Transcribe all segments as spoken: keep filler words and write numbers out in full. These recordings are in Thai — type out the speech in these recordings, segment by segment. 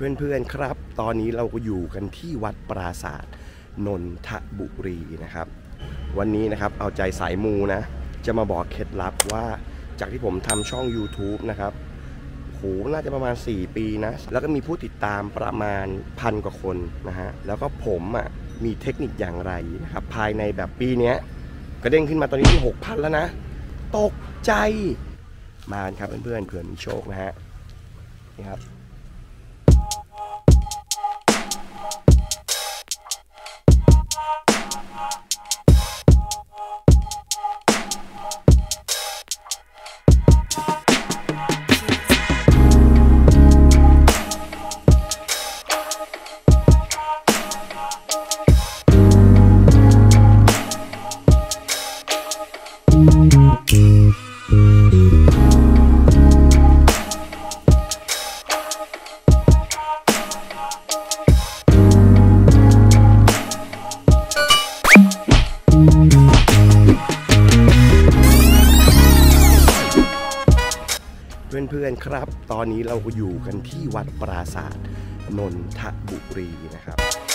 เพื่อนๆครับตอนนี้เราก็อยู่กันที่วัดปราสาทนนทบุรีนะครับวันนี้นะครับเอาใจสายมูนะจะมาบอกเคล็ดลับว่าจากที่ผมทำช่อง ยูทูบ นะครับโหน่าจะประมาณสี่ปีนะแล้วก็มีผู้ติดตามประมาณพันกว่าคนนะฮะแล้วก็ผมอ่ะมีเทคนิคอย่างไรนะครับภายในแบบปีนี้กระเด้งขึ้นมาตอนนี้ที่ หกพัน แล้วนะตกใจมาครับเพื่อนๆเผื่อมีโชคนะฮะนี่ครับเพื่อนๆครับตอนนี้เราก็อยู่กันที่วัดปราสาทนนทบุรีนะครับ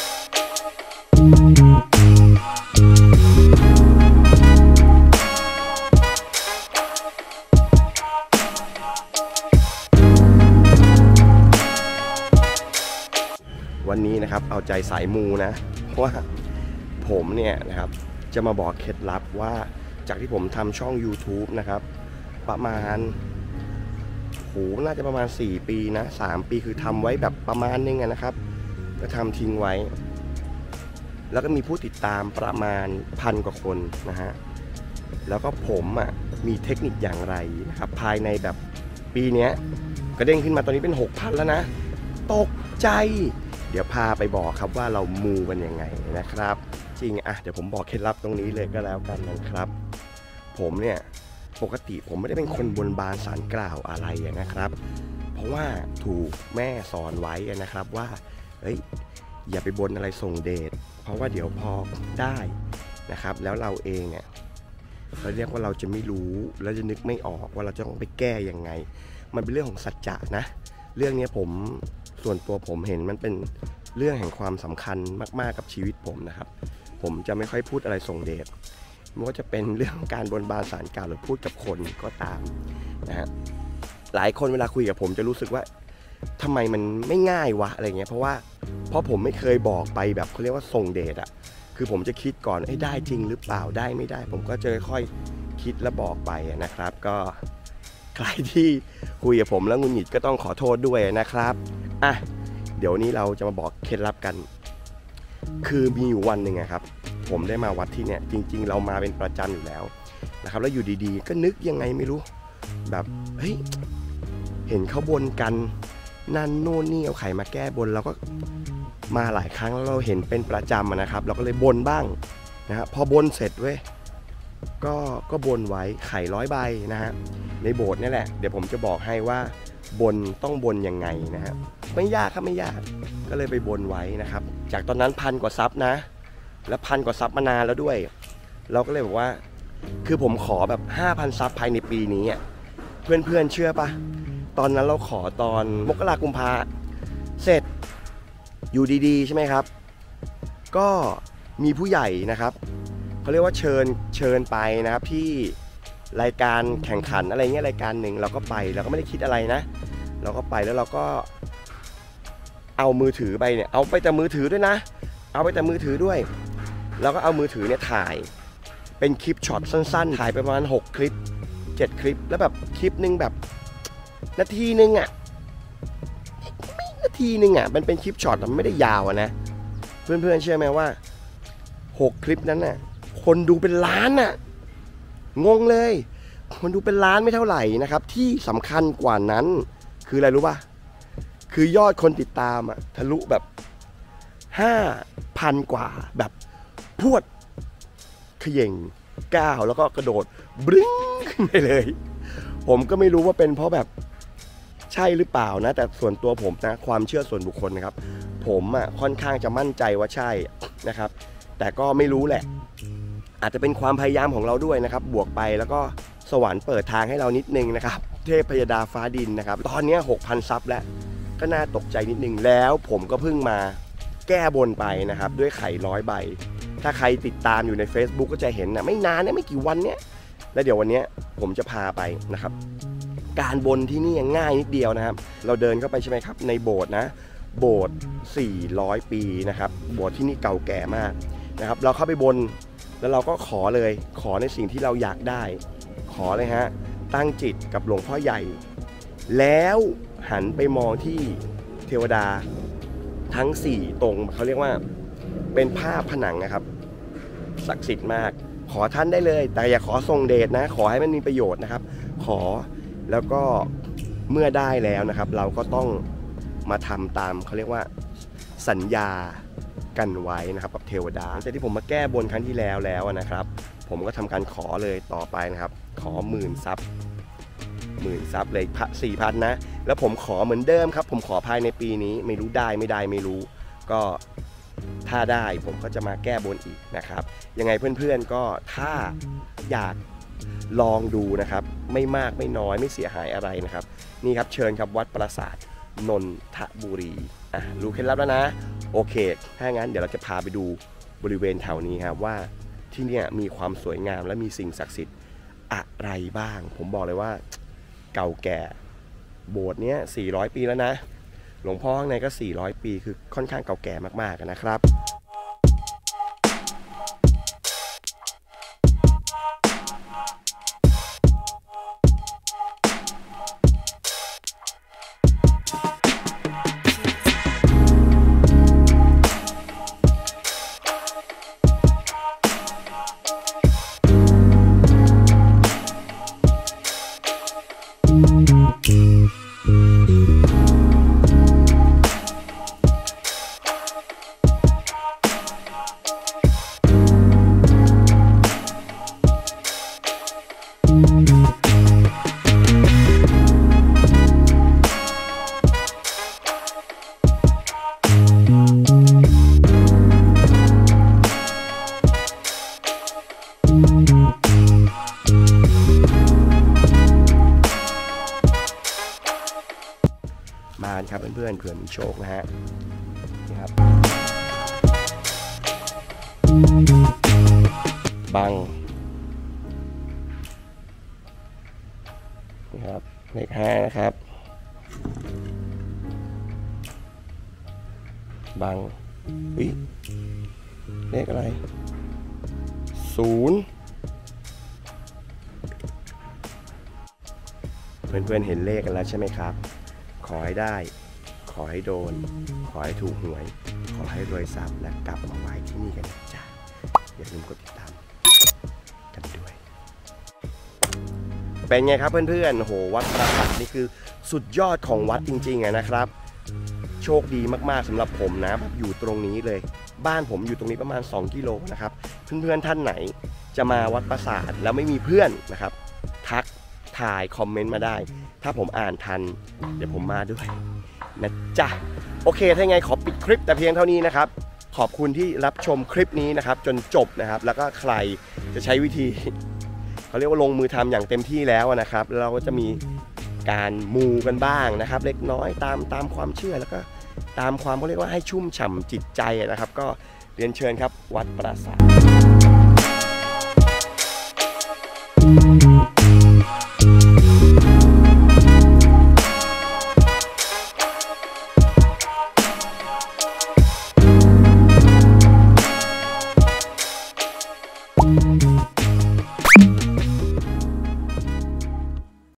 วันนี้นะครับเอาใจสายมูนะเพราะว่าผมเนี่ยนะครับจะมาบอกเคล็ดลับว่าจากที่ผมทำช่อง ยูทูบ นะครับประมาณโหน่าจะประมาณสี่ปีนะสามปีคือทำไว้แบบประมาณนึงนะครับก็ทำทิ้งไว้แล้วก็มีผู้ติดตามประมาณพันกว่าคนนะฮะแล้วก็ผมอ่ะมีเทคนิคอย่างไรนะครับภายในแบบปีนี้กระเด้งขึ้นมาตอนนี้เป็น หกพัน แล้วนะตกใจเดี๋ยวพาไปบอกครับว่าเรามูกันยังไงนะครับจริงอ่ะเดี๋ยวผมบอกเคล็ดลับตรงนี้เลยก็แล้วกันนะครับผมเนี่ยปกติผมไม่ได้เป็นคนบนบานสารกล่าวอะไรนะครับเพราะว่าถูกแม่สอนไว้นะครับว่าเฮ้ยอย่าไปบนอะไรส่งเดชเพราะว่าเดี๋ยวพอได้นะครับแล้วเราเองเนี่ยเขาเรียกว่าเราจะไม่รู้แล้วจะนึกไม่ออกว่าเราจะต้องไปแก้ยังไงมันเป็นเรื่องของสัจจะนะเรื่องนี้ผมส่วนตัวผมเห็นมันเป็นเรื่องแห่งความสำคัญมากๆกับชีวิตผมนะครับผมจะไม่ค่อยพูดอะไรส่งเดชไม่ว่าจะเป็นเรื่องการบนบานสารกล่าวหรือพูดกับคนก็ตามนะฮะหลายคนเวลาคุยกับผมจะรู้สึกว่าทำไมมันไม่ง่ายวะอะไรเงี้ยเพราะว่าเพราะผมไม่เคยบอกไปแบบเขาเรียกว่าส่งเดชอ่ะคือผมจะคิดก่อนไอ้ได้จริงหรือเปล่าได้ไม่ได้ผมก็จะค่อยคิดแล้วบอกไปนะครับก็ใครที่คุยกับผมแล้วงุนหงิดก็ต้องขอโทษด้วยนะครับอ่ะเดี๋ยวนี้เราจะมาบอกเคล็ดลับกันคือมีอยู่วันหนึ่งครับผมได้มาวัดที่เนี่ยจริงๆเรามาเป็นประจำอยู่แล้วนะครับแล้วอยู่ดีๆก็นึกยังไงไม่รู้แบบเฮ้ยเห็นเขาบนกันนั่นโน่นนี่เอาไข่มาแก้บนเราก็มาหลายครั้งแล้วเราเห็นเป็นประจำนะครับเราก็เลยบนบ้างนะฮะพอบนเสร็จเว้ยก็ก็บนไว้ไข่ร้อยใบนะฮะในโบสถ์นี่แหละเดี๋ยวผมจะบอกให้ว่าบนต้องบนยังไงนะฮะไม่ยากครับไม่ยากก็เลยไปบนไว้นะครับจากตอนนั้นพันกว่าซับนะแล้วพันกว่าซับมานานแล้วด้วยเราก็เลยบอกว่าคือผมขอแบบ ห้าพัน ซับภายในปีนี้อ่ะเพื่อนๆเชื่อปะตอนนั้นเราขอตอนมกราคมกุมภาเสร็จอยู่ดีๆใช่ไหมครับก็มีผู้ใหญ่นะครับเขาเรียกว่าเชิญเชิญไปนะครับที่รายการแข่งขันอะไรเงี้ยรายการหนึ่งเราก็ไปเราก็ไม่ได้คิดอะไรนะเราก็ไปแล้วเราก็เอามือถือไปเนี่ยเอาไปแต่มือถือด้วยนะเอาไปแต่มือถือด้วยแล้วก็เอามือถือเนี่ยถ่ายเป็นคลิปช็อตสั้นๆถ่ายไปประมาณหกคลิปเจ็ดคลิปแล้วแบบคลิปนึงแบบนาทีนึงอ่ะไม่นาทีนึงอ่ะมันเป็นคลิปช็อตมันไม่ได้ยาวนะเพื่อนๆเชื่อไหมว่าหกคลิปนั้นน่ะคนดูเป็นล้านน่ะงงเลยคนดูเป็นล้านไม่เท่าไหร่นะครับที่สำคัญกว่านั้นคืออะไรรู้ป่ะคือยอดคนติดตามอ่ะทะลุแบบห้าพันกว่าแบบพวดเขย่งก้าวแล้วก็กระโดดบลิ้งขึ้นไปเลยผมก็ไม่รู้ว่าเป็นเพราะแบบใช่หรือเปล่านะแต่ส่วนตัวผมนะความเชื่อส่วนบุคคลนะครับผมอ่ะค่อนข้างจะมั่นใจว่าใช่นะครับแต่ก็ไม่รู้แหละอาจจะเป็นความพยายามของเราด้วยนะครับบวกไปแล้วก็สวรรค์เปิดทางให้เรานิดนึงนะครับเทพพยดาฟ้าดินนะครับตอนนี้ หกพัน ซับแล้วก็น่าตกใจนิดนึงแล้วผมก็เพิ่งมาแก้บนไปนะครับด้วยไข่ร้อยใบถ้าใครติดตามอยู่ใน Facebook ก็จะเห็นนะไม่นานนะไม่กี่วันเนี้ยแล้วเดี๋ยววันนี้ผมจะพาไปนะครับการบนที่นี่ง่ายนิดเดียวนะครับเราเดินเข้าไปใช่ไหมครับในโบสถ์นะโบสถ์สี่ร้อยปีนะครับโบสถ์ที่นี่เก่าแก่มากนะครับเราเข้าไปบนแล้วเราก็ขอเลยขอในสิ่งที่เราอยากได้ขอเลยฮะตั้งจิตกับหลวงพ่อใหญ่แล้วหันไปมองที่เทวดาทั้งสี่ตรงเขาเรียกว่าเป็นภาพผนังนะครับศักดิ์สิทธิ์มากขอท่านได้เลยแต่อย่าขอทรงเดชนะขอให้มันมีประโยชน์นะครับขอแล้วก็เมื่อได้แล้วนะครับเราก็ต้องมาทำตามเขาเรียกว่าสัญญากันไว้นะครับกับเทวดาแต่ที่ผมมาแก้บนครั้งที่แล้วแล้วนะครับผมก็ทำการขอเลยต่อไปนะครับขอหมื่นซับหมื่นซับเลยสี่พันนะแล้วผมขอเหมือนเดิมครับผมขอภายในปีนี้ไม่รู้ได้ไม่ได้ไม่รู้ก็ถ้าได้ผมก็จะมาแก้บนอีกนะครับยังไงเพื่อนๆก็ถ้าอยากลองดูนะครับไม่มากไม่น้อยไม่เสียหายอะไรนะครับนี่ครับเชิญครับวัดปราสาทนนทบุรีอ่ะรู้เคล็ดลับแล้วนะโอเคถ้างั้นเดี๋ยวเราจะพาไปดูบริเวณแถวนี้ครับว่าที่นี่มีความสวยงามและมีสิ่งศักดิ์สิทธิ์อะไรบ้างผมบอกเลยว่าเก่าแก่โบสถ์เนี้ยสี่ร้อยปีแล้วนะหลวงพ่อข้างในก็สี่ร้อยปีคือค่อนข้างเก่าแก่มากๆนะครับมาครับเพื่อนๆเผื่อมีโชคนะฮะนี่ครับบังนี่ครับเลขห้านะครับบังเฮ้ยเลขอะไรศูนย์เพื่อนๆเห็นเลขกันแล้วใช่ไหมครับขอให้ได้ขอให้โดนขอให้ถูกหวยขอให้รวยทรัพย์และกลับมาไหว้ที่นี่กันจ้ะอย่าลืมกดติดตามกันด้วยเป็นไงครับเพื่อนๆโหวัดปราสาทนี่คือสุดยอดของวัดจริงๆนะครับโชคดีมากๆสำหรับผมนะอยู่ตรงนี้เลยบ้านผมอยู่ตรงนี้ประมาณสองกิโลนะครับเพื่อนๆท่านไหนจะมาวัดปราสาทแล้วไม่มีเพื่อนนะครับทักถ่ายคอมเมนต์มาได้ถ้าผมอ่านทันเดี๋ยวผมมาด้วยนะจ๊ะโอเคถ้าไงขอปิดคลิปแต่เพียงเท่านี้นะครับขอบคุณที่รับชมคลิปนี้นะครับจนจบนะครับแล้วก็ใครจะใช้วิธีเขาเรียกว่าลงมือทำอย่างเต็มที่แล้วนะครับเราก็จะมีการมูกันบ้างนะครับเล็กน้อยตามตามความเชื่อแล้วก็ตามความเขาเรียกว่าให้ชุ่มฉ่ำจิตใจนะครับก็เรียนเชิญครับวัดปราสาท